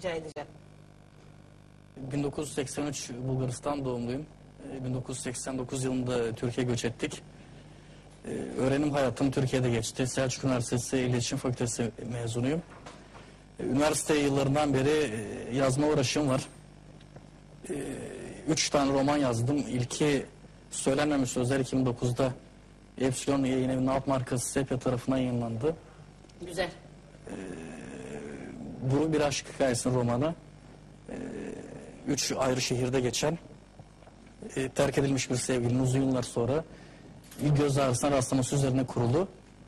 rica edeceğim. 1983 Bulgaristan doğumluyum. 1989 yılında Türkiye'ye göç ettik. Öğrenim hayatım Türkiye'de geçti. Selçuk Üniversitesi İletişim Fakültesi mezunuyum. Üniversite yıllarından beri yazma uğraşım var. 3 tane roman yazdım. İlki Söylenmemiş Sözler 2009'da Epsilon Yayınevi'nin alt markası Sepya tarafından yayınlandı. Güzel. Bu bir aşk hikayesinin romanı. 3 ayrı şehirde geçen terk edilmiş bir sevgilinin uzun yıllar sonra bir göz ağrısına rastlaması üzerine kurulu.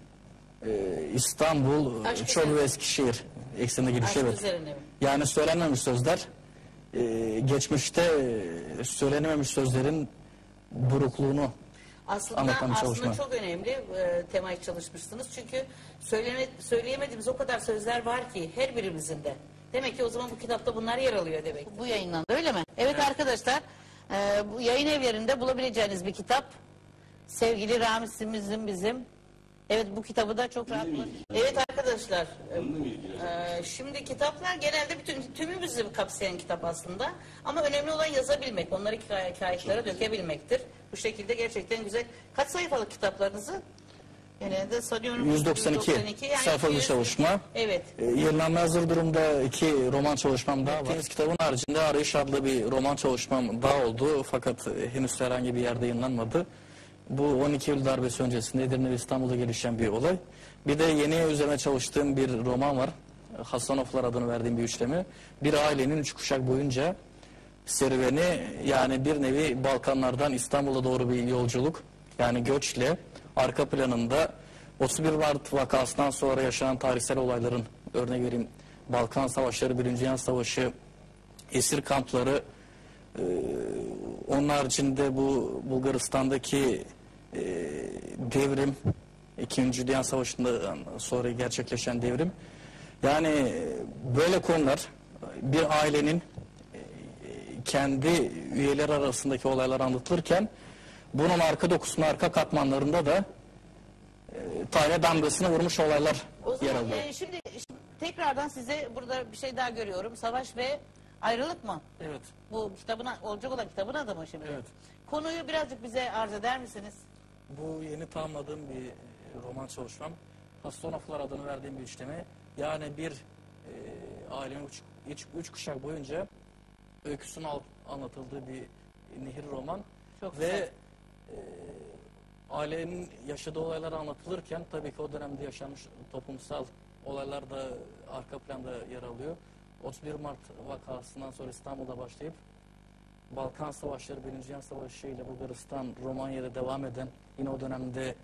İstanbul, Çorlu ve Eskişehir ekseninde gelişiyor. Evet. Yani söylenmemiş sözler, geçmişte söylenememiş sözlerin burukluğunu anlatan bir çalışma. Aslında çok önemli temayı çalışmışsınız. Çünkü söyleyemediğimiz o kadar sözler var ki her birimizin de. Demek ki o zaman bu kitapta bunlar yer alıyor demek. Bu yayınlandı öyle mi? Evet, evet. Arkadaşlar, bu yayın evlerinde bulabileceğiniz bir kitap. Sevgili Ramiz'imizin bizim. Evet, bu kitabı da çok rahat bulur. Evet arkadaşlar, şimdi kitaplar genelde tümümüzü kapsayan kitap aslında. Ama önemli olan yazabilmek, onları kağıtlara dökebilmektir. Bu şekilde gerçekten güzel. Kaç sayfalık kitaplarınızı? Genelde sanıyorum 192 yani sayfalı çalışma. Evet. Yayınlanmaya hazır durumda 2 roman çalışmam daha var. Deniz kitabın haricinde Arayış adlı bir roman çalışmam daha oldu. Fakat henüz herhangi bir yerde yayınlanmadı. Bu 12 Eylül darbesi öncesinde Edirne ve İstanbul'da gelişen bir olay. Bir de yeni üzerine çalıştığım bir roman var. Hasanovlar adını verdiğim bir üçleme. Bir ailenin 3 kuşak boyunca serüveni, yani bir nevi Balkanlardan İstanbul'a doğru bir yolculuk. Yani göçle arka planında 31 Mart vakasından sonra yaşanan tarihsel olayların, örnek vereyim, Balkan Savaşları, 1. Dünya Savaşı, esir kampları, onun haricinde bu Bulgaristan'daki devrim, 2. Dünya Savaşı'ndan sonra gerçekleşen devrim. Yani böyle konular, bir ailenin kendi üyeler arasındaki olaylar anlatılırken bunun arka dokusunda, arka katmanlarında da tane damgasını vurmuş olaylar yer alıyor. Şimdi tekrardan size burada bir şey daha görüyorum. Savaş ve Ayrılık mı? Evet. Bu kitabın, olacak olan kitabın adı mı şimdi? Evet. Konuyu birazcık bize arz eder misiniz? Bu yeni tamamladığım bir roman çalışmam. Hasanovlar adını verdiğim bir üçleme. Yani bir ailenin 3 kuşak boyunca öyküsünün anlatıldığı bir nehir roman. Çok ve güzel. Ailenin yaşadığı olaylar anlatılırken tabii ki o dönemde yaşanmış toplumsal olaylar da arka planda yer alıyor. 31 Mart vakasından sonra İstanbul'da başlayıp Balkan Savaşları, 1. Dünya Savaşı ile Bulgaristan, Romanya'da devam eden, yine o dönemde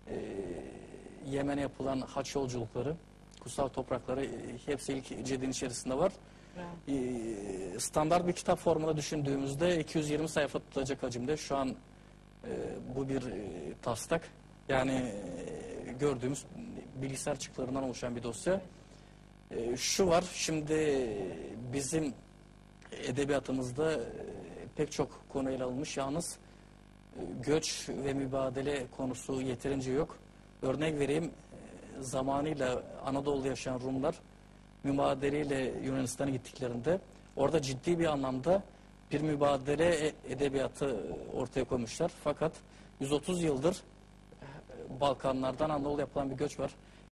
Yemen'e yapılan haç yolculukları, kutsal toprakları, hepsi ilk cildin içerisinde var. Standart bir kitap formuna düşündüğümüzde 220 sayfa tutacak hacimde. Şu an bu bir taslak. Yani gördüğümüz bilgisayar çıktılarından oluşan bir dosya. Şu var, şimdi bizim edebiyatımızda pek çok konu ele alınmış. Yalnız göç ve mübadele konusu yeterince yok. Örnek vereyim, zamanıyla Anadolu'da yaşayan Rumlar mübadeleyle Yunanistan'a gittiklerinde orada ciddi bir anlamda bir mübadele edebiyatı ortaya koymuşlar. Fakat 130 yıldır Balkanlardan Anadolu'ya yapılan bir göç var.